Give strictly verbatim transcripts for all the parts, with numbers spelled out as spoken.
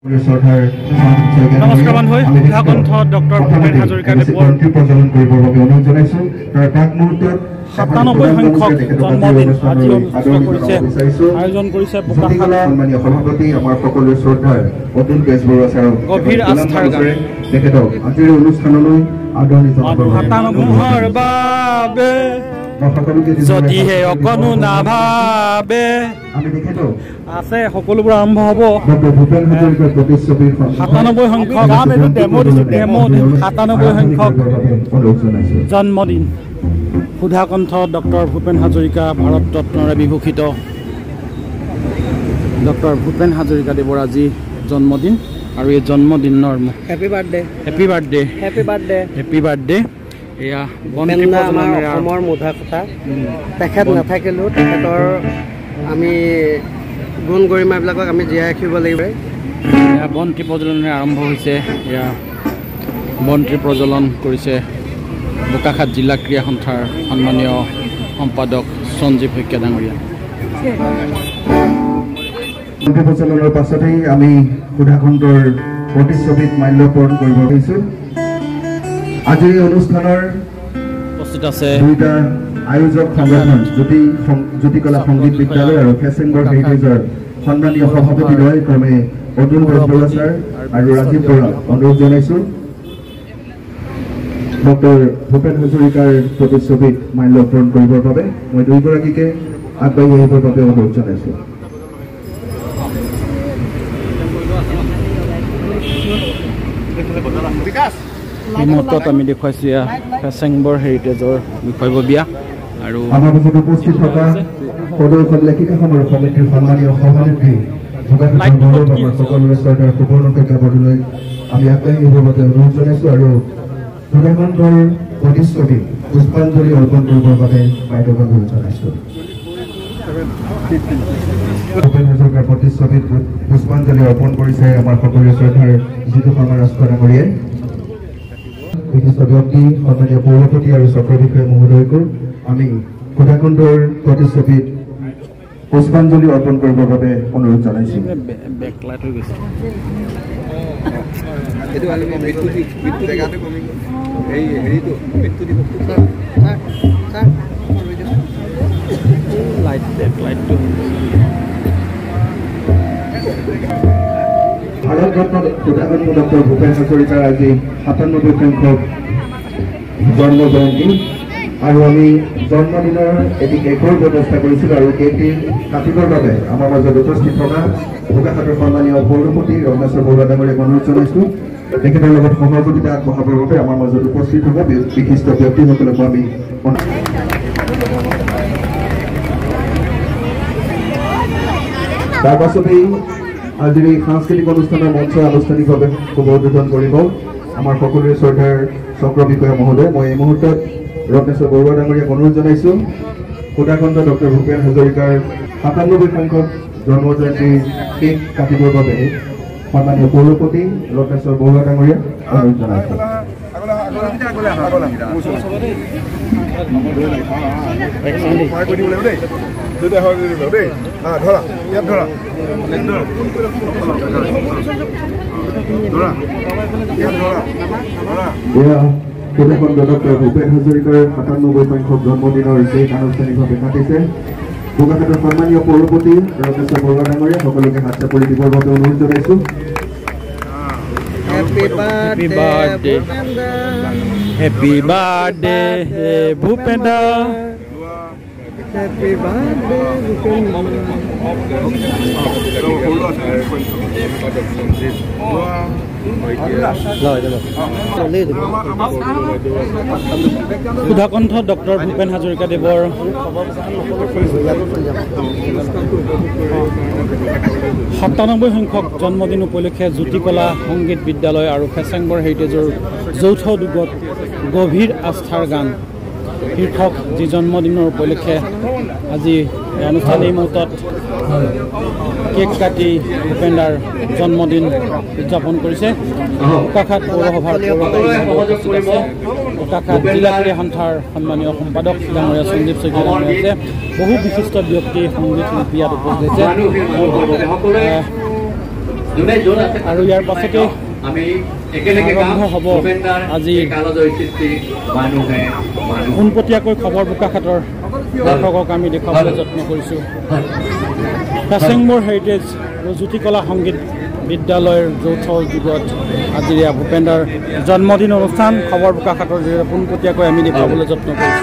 নমস্কাৰ বন্ধু সুধাকণ্ঠ ডক্টৰ ভূপেন হাজৰিকা দেৱৰ সাতানব্বৈ সংখ্যক জন্মদিন আজি অনুষ্ঠিত কৰিছে আয়োজন কৰিছে বোকাখাত গভীৰ আস্থাৰ গান সাতানব্বৈৰ বাবে যদিহে অকণো নাভাবে আছে সকলোবোৰ আৰম্ভ হ'ব সাতানব্বৈ সংখ্যক সাতানব্বৈ সংখ্যক জন্মদিন সুধাকণ্ঠ ডক্টৰ ভূপেন হাজৰিকা ভাৰত ৰত্নৰে বিভূষিত ডক্টৰ ভূপেন হাজৰিকা দেৱৰ আজি জন্মদিন আৰু এই জন্মদিনৰ happy birthday happy birthday happy birthday happy birthday এয়া অসমৰ মুধা কথা তেখেত নাথাকিলেও তেখেতৰ আমি গুণ গৰিমাবিলাকক আমি জীয়াই ৰাখিব লাগিব। এয়া বন্তি প্ৰজ্বলনেৰে আৰম্ভ হৈছে এয়া বন্তি প্ৰজ্বলন কৰিছে বোকাখাত জিলা ক্ৰীড়া সন্থাৰ সন্মানীয় সম্পাদক সঞ্জীৱ শইকীয়া ডাঙৰীয়া। বন্তি প্ৰজ্বলনৰ পাছতেই আমি সুধাকণ্ঠৰ প্ৰতিচ্ছবিত মাল্যৰ্পণ কৰিব পাৰিছোঁ। আজিৰ এই অনুষ্ঠানৰ উপস্থিত আছে দুইটা আয়োজক সংগঠন জ্যোতি জ্যোতিকলা সংগীত বিদ্যালয় আৰু ফেচেংবৰ হেৰিটেজৰ সন্মানীয় সভাপতিদ্বয় ক্ৰমে অতুল বেজবৰুৱা ছাৰ আৰু ৰাজীৱ বৰা অনুৰোধ জনাইছোঁ ডক্টৰ ভূপেন হাজৰিকাৰ প্ৰতিচ্ছবিত মাল্যৰ্পণ কৰিবৰ বাবে মই দুয়োগৰাকীকে আগবাঢ়ি আহিবৰ বাবে অনুৰোধ জনাইছোঁ। এই মুহূৰ্তত আমি দেখুৱাইছোঁ এয়া ফেচেংবৰ হেৰিটেজৰ বিষয়ববীয়া আৰু আমাৰ মাজত উপস্থিত থকা সদৌ লেখিকা সমাৰোহ সমিতিৰ সন্মানীয় সভানেত্ৰী সকলোৰে চৰকাৰ সুবৰ্ণ শইকীয়া বৰদলৈ আমি আগবাঢ়ি আহিবৰ বাবে অনুৰোধ জনাইছোঁ আৰু সুধাকণ্ঠৰ প্ৰতিচ্ছবি পুষ্পাঞ্জলি অৰ্পণ কৰিবৰ বাবে বাইদেউক অনুৰোধ জনাইছোঁ। ভূপেন হাজৰিকাৰ প্ৰতিচ্ছবিত পুষ্পাঞ্জলি অৰ্পণ কৰিছে আমাৰ সকলোৰে শ্ৰদ্ধাৰ জিতু শৰ্মা ৰাষ্ট্ৰ ডাঙৰীয়াই। বিশিষ্ট ব্যক্তি সন্মানীয় পৌৰপতি আৰু চক্ৰ বিষয়া মহোদয়কো আমি সুধাকণ্ঠৰ প্ৰতিচ্ছবিত পুষ্পাঞ্জলি অৰ্পণ কৰিবৰ বাবে অনুৰোধ জনাইছোঁ। ভাৰত ৰত্ন সুধাকণ্ঠ ডক্টৰ ভূপেন হাজৰিকাৰ আজি সাতানব্বৈ সংখ্যক জন্ম জয়ন্তী আৰু আমি জন্মদিনৰ এটি কেকৰ ব্যৱস্থা কৰিছিলোঁ আৰু কেকটি কাটিবৰ বাবে আমাৰ মাজত উপস্থিত থকা বোকাখাতৰ সন্মানীয় পৌৰপতি ৰমেশ্বৰ বৰুৱা ডাঙৰীয়াক অনুৰোধ জনাইছোঁ তেখেতৰ লগত সহযোগিতা আগবঢ়াবৰ বাবে আমাৰ মাজত উপস্থিত থকা বিশিষ্ট ব্যক্তিসকলকো আমি তাৰ পাছতেই আজিৰ এই সাংস্কৃতিক অনুষ্ঠানৰ মঞ্চ আনুষ্ঠানিকভাৱে শুভ উদ্বোধন কৰিব আমাৰ সকলোৰে শ্ৰদ্ধাৰ চক্ৰ বিষয়া মহোদয়। মই এই মুহূৰ্তত ৰত্নেশ্বৰ বৰুৱা ডাঙৰীয়াক অনুৰোধ জনাইছোঁ সুধাকণ্ঠ ডক্টৰ ভূপেন হাজৰিকাৰ সাতানব্বৈ সংখ্যক জন্ম জয়ন্তীৰ কেক কাটিবৰ বাবে সন্মানীয় পৌৰপতি ৰত্নেশ্বৰ বৰুৱা ডাঙৰীয়াক অনুৰোধ জনাইছোঁ। সুধাকণ্ঠ ডক্টৰ ভূপেন হাজৰিকাৰ সাতানব্বৈ সংখ্যক জন্মদিনৰ কেক আনুষ্ঠানিকভাৱে কাটিছে বোকাখাতৰ সন্মানীয় পৌৰপতি ৰমেশ্বৰ বৰুৱা ডাঙৰীয়া। সকলোকে হাত চাপৰি দিবৰ বাবে অনুৰোধ জনাইছোঁ। Happy birthday happy birthday Bhupendra happy birthday সুধাকণ্ঠ ডক্টৰ ভূপেন হাজৰিকা দেৱৰ সাতানব্বৈ সংখ্যক জন্মদিন উপলক্ষে জ্যোতিকলা সংগীত বিদ্যালয় আৰু ফেচেংবৰ হেৰিটেজৰ যৌথ উদ্যোগত গভীৰ আস্থাৰ গান শীৰ্ষক যি জন্মদিনৰ উপলক্ষে আজি অনুষ্ঠান এই মুহূৰ্তত কেক কাটি ভূপেন্দাৰ জন্মদিন উদযাপন কৰিছে বোকাখাত পৌৰসভাৰ বোকাখাত জিলা ক্ৰীড়া সন্থাৰ সন্মানীয় সম্পাদক ডাঙৰীয়া সঞ্জীৱ শইকীয়া ডাঙৰীয়া আছে। বহু বিশিষ্ট ব্যক্তি সংগীত শিল্পী ইয়াত উপস্থিত হৈছে। আৰু ইয়াৰ পাছতে আমি একেলগে আৰম্ভ হ'ব আজি পোনপটীয়াকৈ খবৰ বোকাখাতৰ দৰ্শকক আমি দেখুৱাবলৈ যত্ন কৰিছোঁ। কাছেংমুৰ হেৰিটেজ আৰু জ্যোতিকলা সংগীত বিদ্যালয়ৰ যৌথ যুগত আজিৰ ভূপেন্দাৰ জন্মদিন অনুষ্ঠান খবৰ বোকাখাতৰ জৰিয়তে পোনপটীয়াকৈ আমি দেখুৱাবলৈ যত্ন কৰিছোঁ।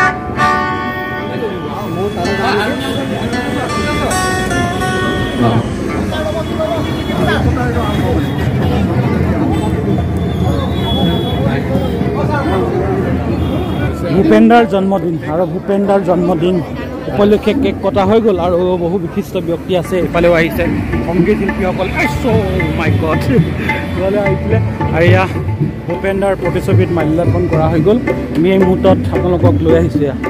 ভূপেন্দাৰ জন্মদিন আৰু ভূপেন্দাৰ জন্মদিন উপলক্ষে কেক কটা হৈ গ'ল আৰু বহু বিশিষ্ট ব্যক্তি আছে, ইফালেও আহিছে সংগীত শিল্পীসকল মাই গড ইফালে আহিছিলে। আৰু এয়া ভূপেন্দাৰ প্ৰতিচ্ছবিত মাল্যাৰ্পণ কৰা হৈ গ'ল। আমি এই মুহূৰ্তত আপোনালোকক লৈ আহিছোঁ এয়া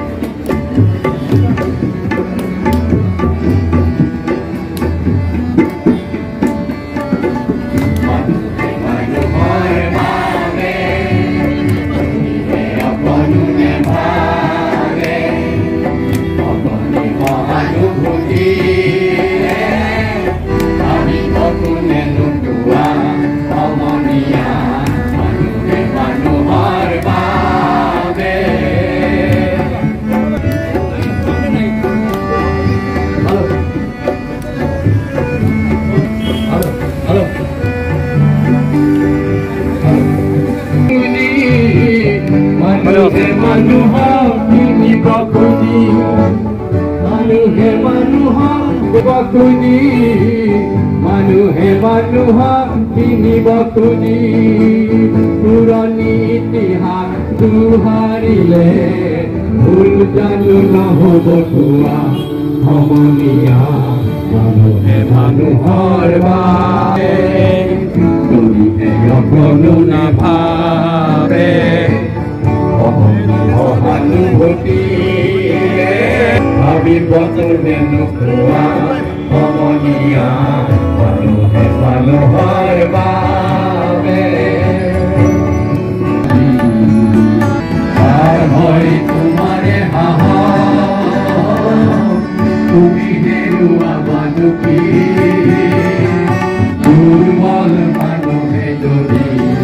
মানুহে মানুহক কিনিব খুজি পুৰণি ইতিহাস দুহাৰিলে ভুল জানো নহ'ব কোৱা সমনীয়া মানুহে মানুহৰ বাবে তুমিহে অকণো নাভাবে সহানুভূতিৰে ভাবিব তুমি নোপোৱা সমনীয়া মানুহে মানুহৰ বাবে পাৰ হয় তোমাৰে সাহস তুমি হেৰুৱা মানুকি দুৰ্বল মানুহে যদি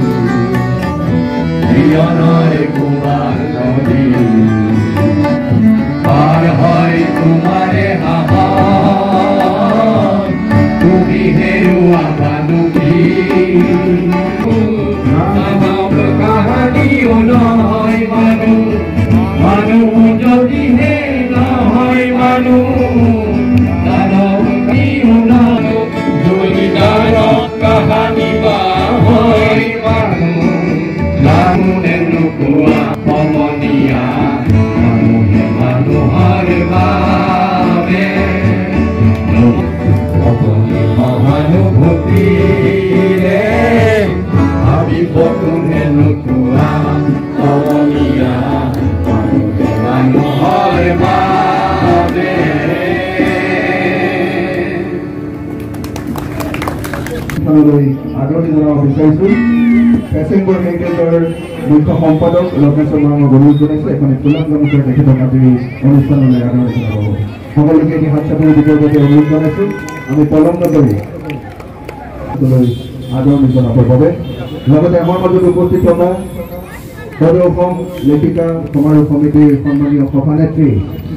জীৱনৰ কোবাল নদী পাৰ হয় তোমাৰে সাহস তুমি হেৰুৱা মানুকি কাহানিও নহয় মানুহ মানুহ যদিহে নহয় মানুহ দানৱীও নহয় যদি দানৱ কাহানি বা হয় মানুহ লাগুনে নোপোৱা সমনীয়া মানুহে মানুহৰ বাবে সহানুভূতিৰে ভাবিব কোনে নোপোৱা সমনীয়া মানুহে মানুহৰ বাবে আদৰণি জনাব বিচাৰিছোঁ। কাছেংমুৰ হেৰিটেজৰ মুখ্য সম্পাদক লগ্নেশ্বৰ বৰা মই অনুৰোধ জনাইছোঁ এখন ফুলাম গামোচাৰে তেখেতক আজি অনুষ্ঠানলৈ আদৰণি জনাব। সকলোকে এটি হাত চাপৰি দিবৰ বাবে অনুৰোধ জনাইছোঁ। আমি পলম নকৰি আদৰণি জনাবৰ বাবে লগতে আমাৰ মাজত উপস্থিত থকা সদৌ অসম লেখিকা সমাৰোহ সমিতিৰ সন্মানীয় সভানেত্ৰী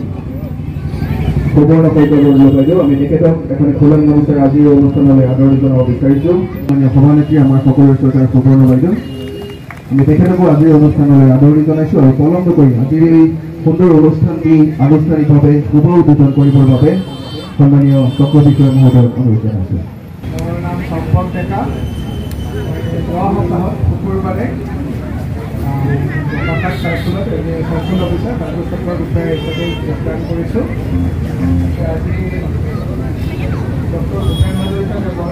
সুবৰ্ণ শইকীয়া বৰুৱা বাইদেউ, আমি তেখেতক এখন ফুলাম গামোচাৰে আজিৰ অনুষ্ঠানলৈ আদৰণি জনাব বিচাৰিছোঁ। সন্মানীয় সভানেত্ৰী আমাৰ সকলোৰে চৰকাৰ সুবৰ্ণ বাইদেউ, আমি তেখেতকো আজিৰ অনুষ্ঠানলৈ আদৰণি জনাইছোঁ আৰু পলম নকৰি আজিৰ এই সুন্দৰ অনুষ্ঠানটি আনুষ্ঠানিকভাৱে শুভ উদ্বোধন কৰিবৰ বাবে সন্মানীয় চক্ৰ বিষয়া মহোদয়ক অনুৰোধ জনাইছোঁ। মোৰ নাম সম্পদ ডেকা। যোৱা সপ্তাহত শুকুৰবাৰে প্ৰকাশ চাৰ্কুলত চাৰ্কুল অফিচাৰ বাবু চক্ৰৰ বিষয়ে হিচাপে যোগদান কৰিছোঁ। আজি ডক্টৰ ভূপেন হাজৰিকাদেৱৰ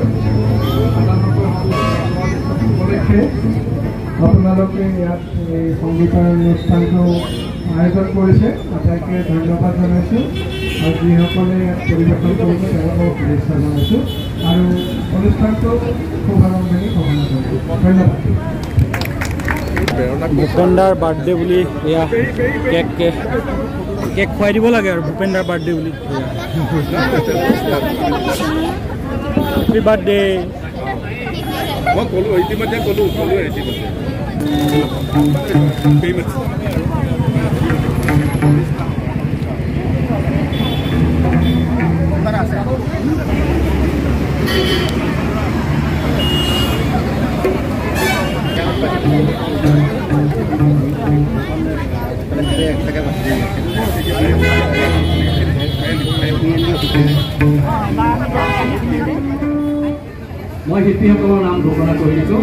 উপলক্ষে আপোনালোকে ইয়াত এই সংগীতৰ অনুষ্ঠানটো আয়োজন কৰিছে, আটাইকে ধন্যবাদ জনাইছোঁ আৰু যিসকলে ইয়াত পৰিৱেশন কৰিছে তেওঁলোকক শুভেচ্ছা জনাইছোঁ আৰু অনুষ্ঠানটো খুব আৰম্ভণি কামনা কৰিছোঁ। ধন্যবাদ। ভূপেন্দাৰ বাৰ্থডে বুলি এয়া কেক কেক খুৱাই দিব লাগে আৰু ভূপেন্দাৰ বাৰ্থডে বুলি। Happy birthday. মই ক'লো ইতিমধ্যে ক'লো ক'লো ইতিমধ্যে মই শিল্পীসকলৰ নাম ঘোষণা কৰিছোঁ।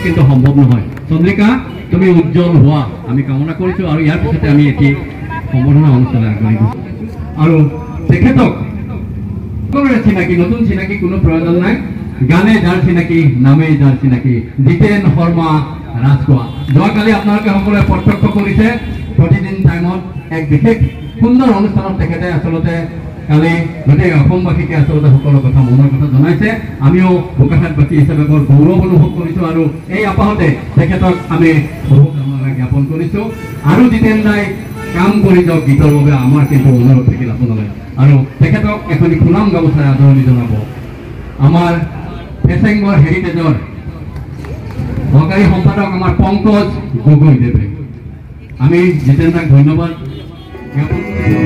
কিন্তু সম্ভৱ নহয়। চন্দ্ৰিকা, তুমি উজ্জ্বল হোৱা আমি কামনা কৰিছোঁ আৰু ইয়াৰ পিছতে আমি এটি সম্বৰ্ধনা অনুষ্ঠানলৈ আগবাঢ়ি গৈছোঁ। আৰু তেখেতক সকলোৰে চিনাকি, নতুন চিনাকি কোনো প্ৰয়োজন নাই। গানে যাৰ চিনাকি, নামে যাৰ চিনাকি, জিতেন শৰ্মা ৰাজখোৱা। যোৱাকালি আপোনালোকে সকলোৱে প্ৰত্যক্ষ কৰিছে প্ৰতিদিন টাইমত এক বিশেষ সুন্দৰ অনুষ্ঠানত তেখেতে আচলতে কালি গোটেই অসমবাসীকে আচলতে সকলো কথা মনৰ কথা জনাইছে। আমিও বোকাখাটবাসী হিচাপে বৰ গৌৰৱ অনুভৱ কৰিছোঁ আৰু এই আপাহতে তেখেতক আমি শুভকামনা জ্ঞাপন কৰিছোঁ। আৰু জিতেন দাই কাম কৰি যাওক গীতৰ বাবে আমাৰ কিন্তু অনুৰোধ থাকিল আপোনালৈ। আৰু তেখেতক এখন সুনাম গামোচাৰে আদৰণি জনাব আমাৰ ফেচেংগৰ হেৰিটেজৰ সহকাৰী সম্পাদক আমাৰ পংকজ গগৈদেৱে। আমি জিতেন দাক ধন্যবাদ জ্ঞাপন কৰিছোঁ।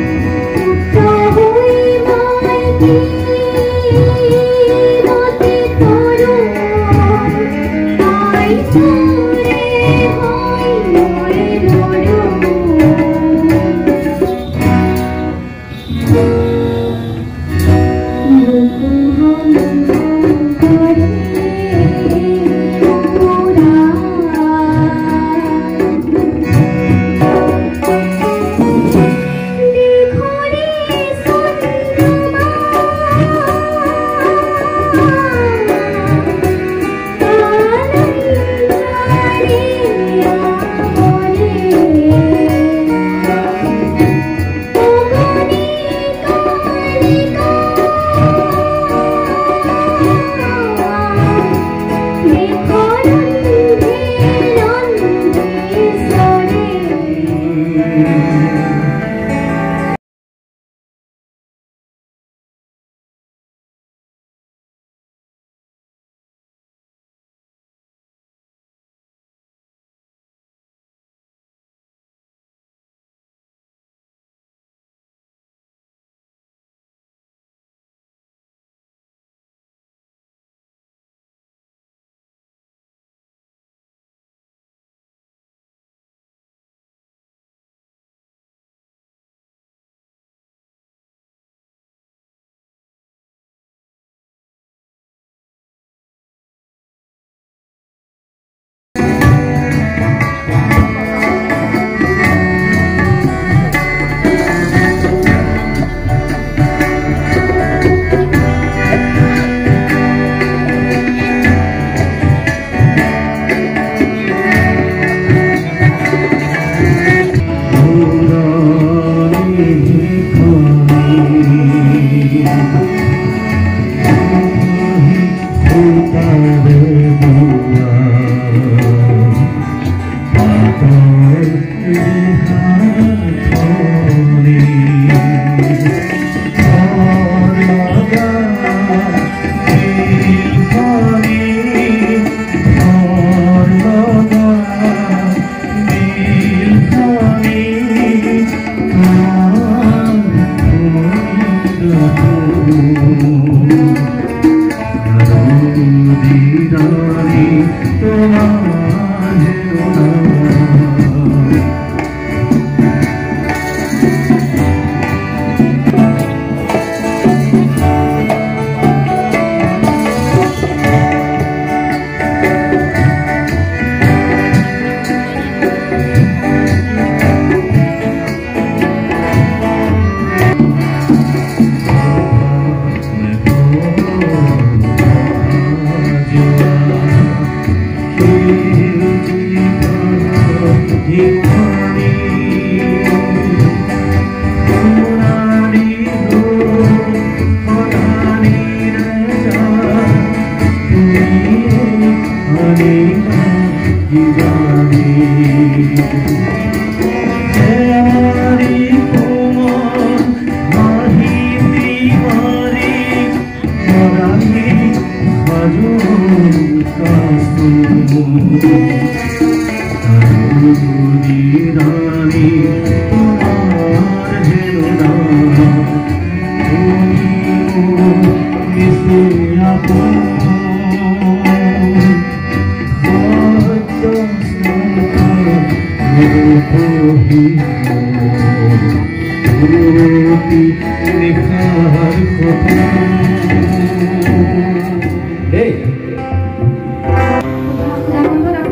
Hey.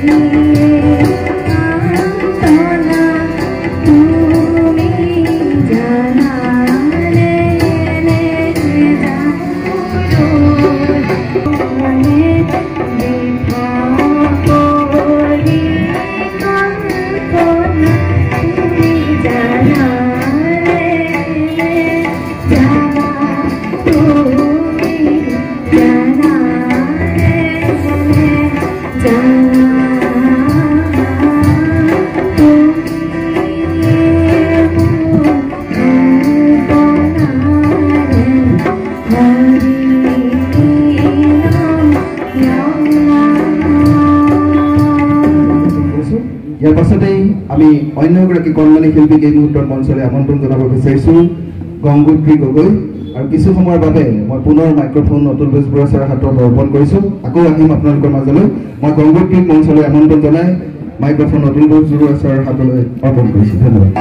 ইয়াৰ পাছতেই আমি অন্য এগৰাকী কণমানি শিল্পীক এই মুহূৰ্তত মঞ্চলৈ আমন্ত্ৰণ জনাব বিচাৰিছোঁ গংগোত্ৰী গগৈ আৰু কিছু সময়ৰ বাবে মই পুনৰ মাইক্ৰফোন অতুল বেজবৰুৱা ছাৰৰ হাতত অৰ্পণ কৰিছোঁ আকৌ আহিম আপোনালোকৰ মাজলৈ মই গংগোত্ৰীক মঞ্চলৈ আমন্ত্ৰণ জনাই মাইক্ৰফোন অতুল বেজবৰুৱা ছাৰৰ হাতলৈ অৰ্পণ কৰিছোঁ ধন্যবাদ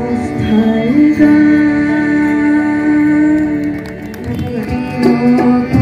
Oh